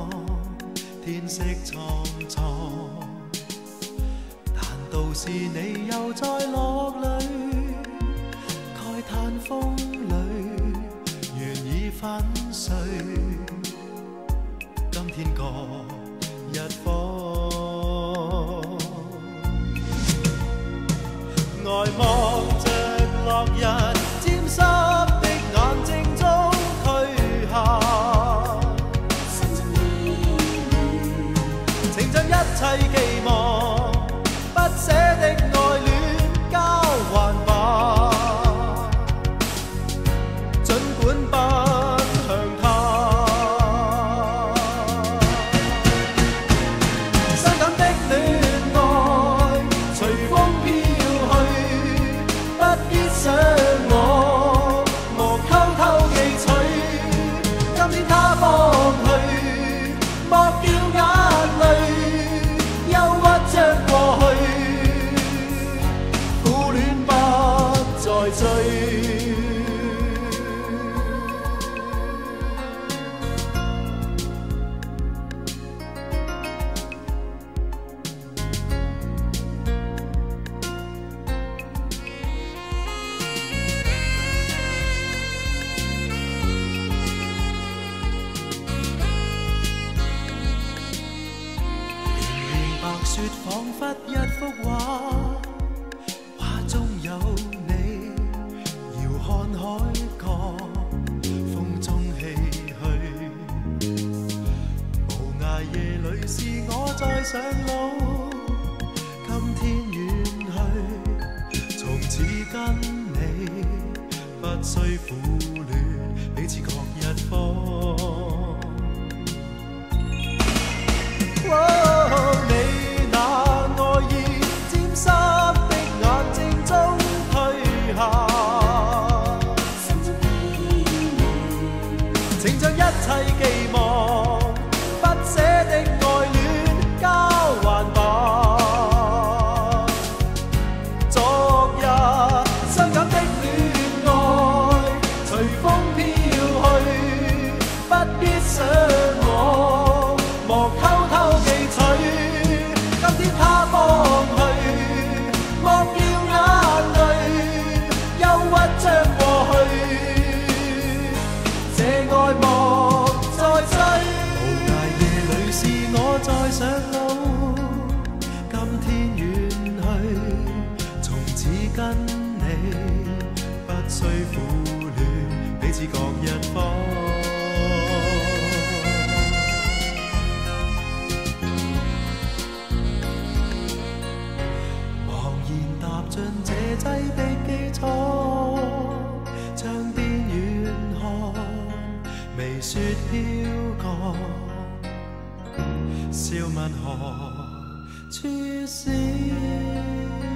天色苍苍，难道是你又在落泪？慨叹风里缘已粉碎，今天各一方，呆望着落日沾湿的眼睛中退下，情像一切寄望，不捨的愛戀交還吧，儘管不向他。傷感的戀愛隨風飄去，不必想我，莫偷偷記取。今天他放去，莫掉眼淚，憂鬱將過去，苦戀不再追。白雪仿佛一幅畫，畫中有你，遙看海角，風中唏噓。無涯夜裏是我在上路，今天遠去，從此跟你不需苦戀，彼此各一方。你那愛意沾濕的眼睛中退下，情像一切寄望，不捨的愛戀交還吧。昨日傷感的戀愛隨風飄去，不必想我，莫偷偷記取。今天他放去，莫掉眼淚，憂鬱將過去，這愛莫再追。無涯夜裏是我在上路，今天遠去，從此跟你不需苦戀，彼此各一方。盡這劑的基礎，窗邊遠看，微雪飄過，笑問何處是